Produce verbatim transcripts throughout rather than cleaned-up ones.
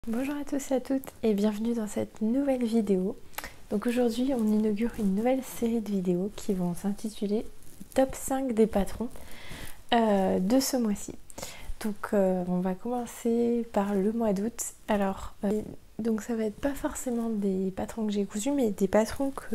Bonjour à tous et à toutes et bienvenue dans cette nouvelle vidéo. Donc aujourd'hui on inaugure une nouvelle série de vidéos qui vont s'intituler Top cinq des patrons euh, de ce mois-ci. Donc euh, on va commencer par le mois d'août. Alors euh, donc ça va être pas forcément des patrons que j'ai cousus mais des patrons que,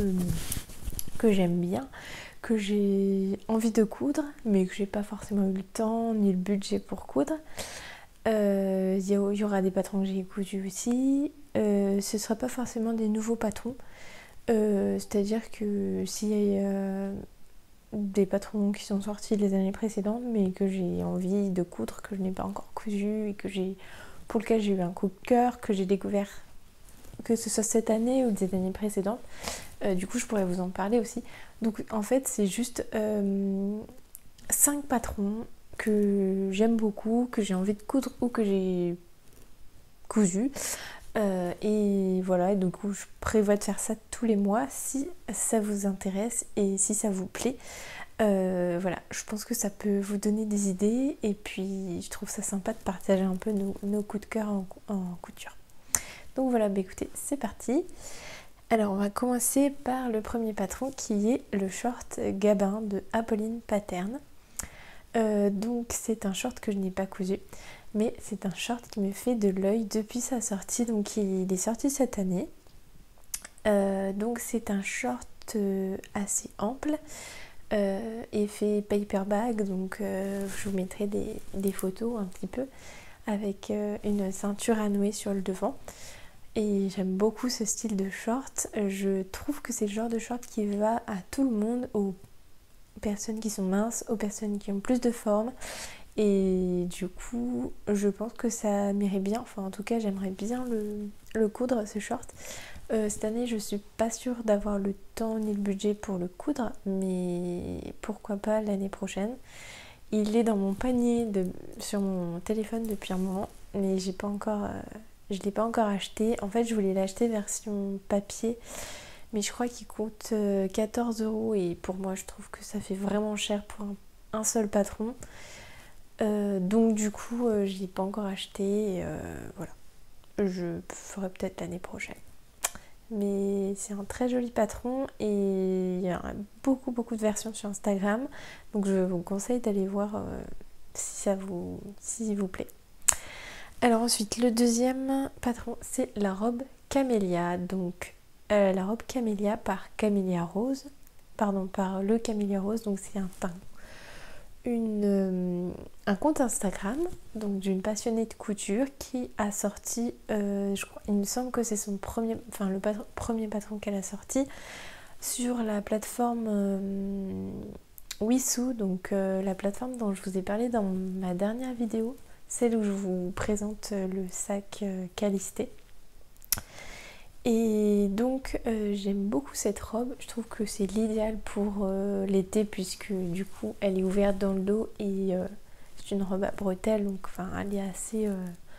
que j'aime bien, que j'ai envie de coudre mais que j'ai pas forcément eu le temps ni le budget pour coudre. Il euh, y, y aura des patrons que j'ai cousus aussi. Euh, ce ne sera pas forcément des nouveaux patrons. Euh, C'est-à-dire que s'il y a euh, des patrons qui sont sortis les années précédentes, mais que j'ai envie de coudre, que je n'ai pas encore cousu et que j'ai, pour lequel j'ai eu un coup de cœur, que j'ai découvert, que ce soit cette année ou des années précédentes, euh, du coup je pourrais vous en parler aussi. Donc en fait c'est juste euh, cinq patrons que j'aime beaucoup, que j'ai envie de coudre ou que j'ai cousu. Euh, et voilà, et donc je prévois de faire ça tous les mois si ça vous intéresse et si ça vous plaît. Euh, voilà, je pense que ça peut vous donner des idées et puis je trouve ça sympa de partager un peu nos, nos coups de cœur en, en couture. Donc voilà, bah écoutez, c'est parti. Alors on va commencer par le premier patron qui est le short Gabin de Apolline Pattern. Euh, donc c'est un short que je n'ai pas cousu, mais c'est un short qui me fait de l'œil depuis sa sortie, donc il est sorti cette année. Euh, donc c'est un short euh, assez ample, euh, effet paperback, donc euh, je vous mettrai des, des photos un petit peu, avec euh, une ceinture à nouer sur le devant. Et j'aime beaucoup ce style de short, je trouve que c'est le genre de short qui va à tout le monde, aux personnes qui sont minces, aux personnes qui ont plus de forme, et du coup je pense que ça m'irait bien, enfin en tout cas j'aimerais bien le, le coudre ce short. Euh, cette année je suis pas sûre d'avoir le temps ni le budget pour le coudre, mais pourquoi pas l'année prochaine. Il est dans mon panier de, sur mon téléphone depuis un moment, mais j'ai pas encore, euh, je l'ai pas encore acheté. En fait je voulais l'acheter version papier, mais je crois qu'il coûte quatorze euros et pour moi je trouve que ça fait vraiment cher pour un, un seul patron. Euh, donc du coup euh, je l'ai pas encore acheté, et, euh, voilà, je ferai peut-être l'année prochaine. Mais c'est un très joli patron et il y a beaucoup beaucoup de versions sur Instagram, donc je vous conseille d'aller voir euh, si ça vous, s'il vous plaît. Alors ensuite le deuxième patron c'est la robe Camélia, donc Euh, la robe Camélia par Camélia Rose, pardon, par le Camélia Rose, donc c'est un, une, euh, un compte Instagram donc d'une passionnée de couture qui a sorti, euh, je crois, il me semble que c'est son premier, enfin le patron, premier patron qu'elle a sorti sur la plateforme euh, Wissou, donc euh, la plateforme dont je vous ai parlé dans ma dernière vidéo, celle où je vous présente le sac euh, Calisté. Et donc euh, j'aime beaucoup cette robe, je trouve que c'est l'idéal pour euh, l'été puisque du coup elle est ouverte dans le dos et euh, c'est une robe à bretelles, donc enfin elle est assez... Euh,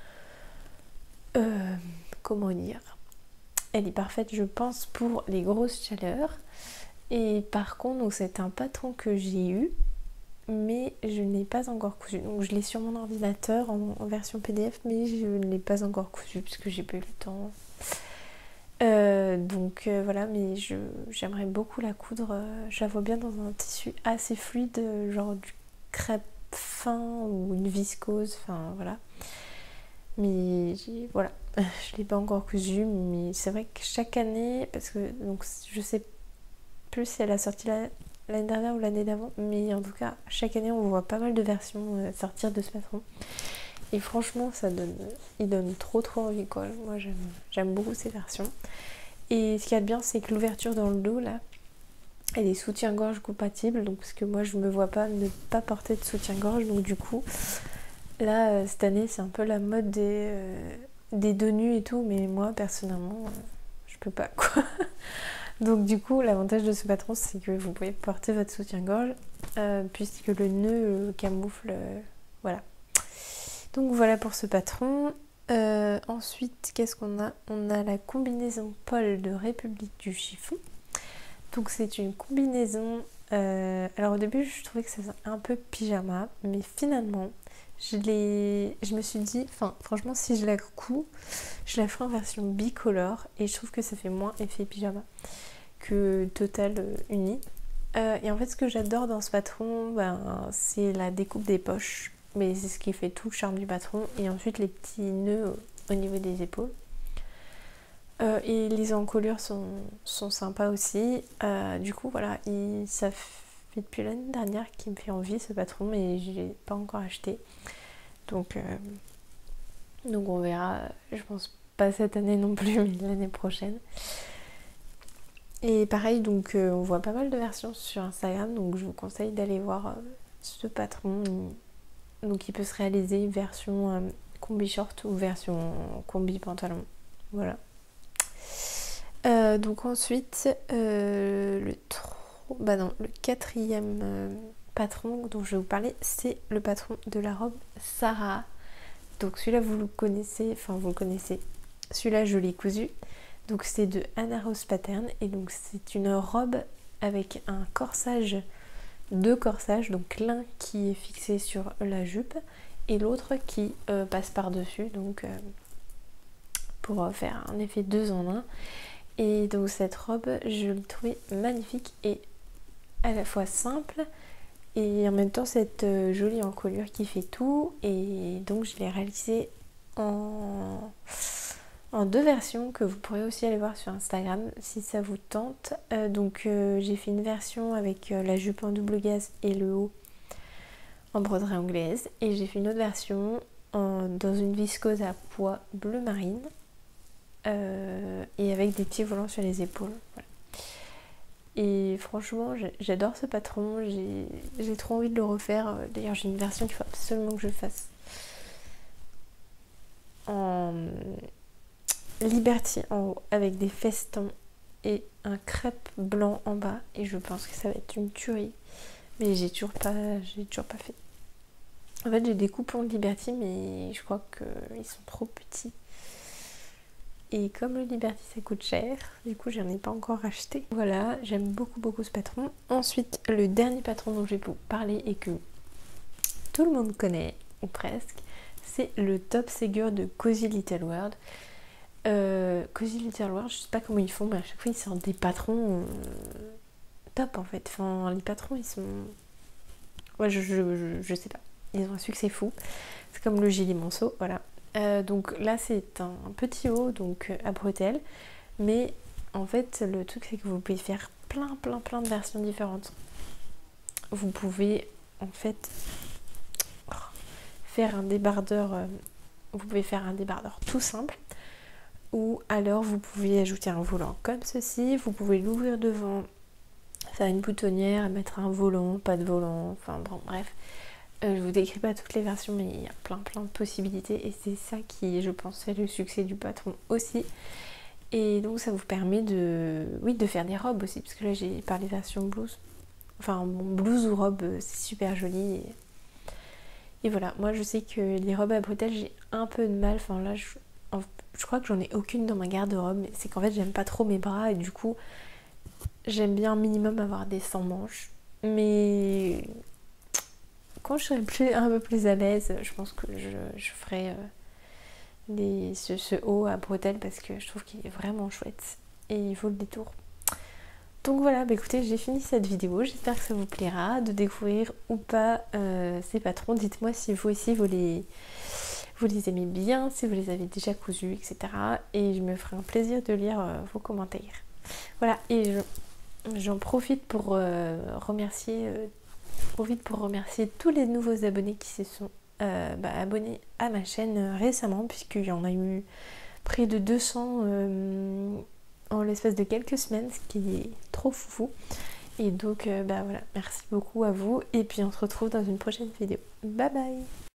euh, comment dire, elle est parfaite je pense pour les grosses chaleurs. Et par contre donc c'est un patron que j'ai eu mais je n'ai pas encore cousu, donc je l'ai sur mon ordinateur en, en version P D F mais je ne l'ai pas encore cousu puisque j'ai pas eu le temps. Euh, donc euh, voilà, mais je, j'aimerais beaucoup la coudre, euh, je la vois bien dans un tissu assez fluide, genre du crêpe fin ou une viscose, enfin voilà. Mais j'ai, voilà, je l'ai pas encore cousu, mais c'est vrai que chaque année, parce que donc je sais plus si elle a sorti la, l'année dernière ou l'année d'avant, mais en tout cas chaque année on voit pas mal de versions euh, sortir de ce patron. Et franchement, ça donne, il donne trop trop envie quoi. Moi j'aime, j'aime beaucoup ces versions. Et ce qu'il y a de bien, c'est que l'ouverture dans le dos là, elle est soutien-gorge compatible. Donc parce que moi je me vois pas ne pas porter de soutien-gorge. Donc du coup, là euh, cette année c'est un peu la mode des, euh, des dos nus et tout. Mais moi personnellement, euh, je peux pas quoi. Donc du coup, l'avantage de ce patron, c'est que vous pouvez porter votre soutien-gorge euh, puisque le nœud euh, camoufle, euh, voilà. Donc voilà pour ce patron. Euh, ensuite, qu'est-ce qu'on a? On a la combinaison Paul de République du chiffon. Donc c'est une combinaison Euh, alors au début je trouvais que ça faisait un peu pyjama, mais finalement je, l'ai... je me suis dit, enfin franchement si je la couds, je la ferai en version bicolore et je trouve que ça fait moins effet pyjama que Total Uni. Euh, et en fait ce que j'adore dans ce patron, ben, c'est la découpe des poches, mais c'est ce qui fait tout le charme du patron, et ensuite les petits nœuds au niveau des épaules. Euh, et les encolures sont, sont sympas aussi. Euh, du coup, voilà, il, ça fait depuis l'année dernière qu'il me fait envie ce patron, mais je l'ai pas encore acheté. Donc, euh, donc on verra. Je pense pas cette année non plus, mais l'année prochaine. Et pareil, donc euh, on voit pas mal de versions sur Instagram, donc je vous conseille d'aller voir euh, ce patron. Donc il peut se réaliser version euh, combi short ou version combi pantalon. Voilà. Euh, donc ensuite, euh, le, bah non, le quatrième euh, patron dont je vais vous parler, c'est le patron de la robe Sarah. Donc celui-là vous le connaissez, enfin vous le connaissez, celui-là je l'ai cousu. Donc c'est de Anna Rose Pattern, et donc c'est une robe avec un corsage, deux corsages, donc l'un qui est fixé sur la jupe et l'autre qui euh, passe par-dessus, donc euh, pour faire un effet deux en un. Et donc cette robe, je l'ai trouvée magnifique et à la fois simple, et en même temps cette euh, jolie encolure qui fait tout. Et donc je l'ai réalisée en, en deux versions que vous pourrez aussi aller voir sur Instagram si ça vous tente. Euh, donc euh, j'ai fait une version avec euh, la jupe en double gaze et le haut en broderie anglaise, et j'ai fait une autre version en, dans une viscose à pois bleu marine. Euh, et avec des petits volants sur les épaules. Voilà. Et franchement, j'adore ce patron, j'ai trop envie de le refaire. D'ailleurs, j'ai une version qu'il faut absolument que je fasse en Liberty en haut, avec des festons et un crêpe blanc en bas. Et je pense que ça va être une tuerie. Mais j'ai toujours pas, j'ai toujours pas fait. En fait, j'ai des coupons de Liberty, mais je crois qu'ils sont trop petits. Et comme le Liberty ça coûte cher, du coup j'en ai pas encore acheté. Voilà, j'aime beaucoup beaucoup ce patron. Ensuite, le dernier patron dont je vais vous parler et que tout le monde connaît, ou presque, c'est le Top Ségur de Cozy Little World. Euh, Cozy Little World, je sais pas comment ils font, mais à chaque fois ils sortent des patrons euh, top en fait. Enfin, les patrons ils sont... Ouais, je, je, je, je sais pas. Ils ont un succès fou. C'est comme le gilet manceau, voilà. Euh, donc là c'est un petit haut, donc euh, à bretelles, mais en fait le truc c'est que vous pouvez faire plein plein plein de versions différentes. Vous pouvez en fait faire un débardeur, euh, vous pouvez faire un débardeur tout simple, ou alors vous pouvez ajouter un volant comme ceci, vous pouvez l'ouvrir devant, faire une boutonnière, mettre un volant, pas de volant, enfin bon bref. Euh, je vous décris pas toutes les versions, mais il y a plein plein de possibilités, et c'est ça qui, je pense, fait le succès du patron aussi. Et donc ça vous permet de, oui, de faire des robes aussi, parce que là j'ai parlé version blouse. Enfin bon, blouse ou robe, c'est super joli. Et, et voilà, moi je sais que les robes à bretelles j'ai un peu de mal. Enfin là, je, en, je crois que j'en ai aucune dans ma garde-robe, mais c'est qu'en fait j'aime pas trop mes bras, et du coup j'aime bien un minimum avoir des sans manches. Mais quand je serai plus, un peu plus à l'aise, je pense que je, je ferai euh, les, ce, ce haut à bretelles, parce que je trouve qu'il est vraiment chouette et il vaut le détour. Donc voilà, bah écoutez, j'ai fini cette vidéo. J'espère que ça vous plaira de découvrir ou pas euh, ces patrons. Dites-moi si vous aussi vous les, vous les aimez bien, si vous les avez déjà cousus, et cetera. Et je me ferai un plaisir de lire euh, vos commentaires. Voilà, et j'en profite pour euh, remercier... Euh, profite pour remercier tous les nouveaux abonnés qui se sont euh, bah, abonnés à ma chaîne euh, récemment, puisqu'il y en a eu près de deux cents euh, en l'espace de quelques semaines, ce qui est trop foufou. Et donc euh, bah voilà, merci beaucoup à vous, et puis on se retrouve dans une prochaine vidéo. Bye bye.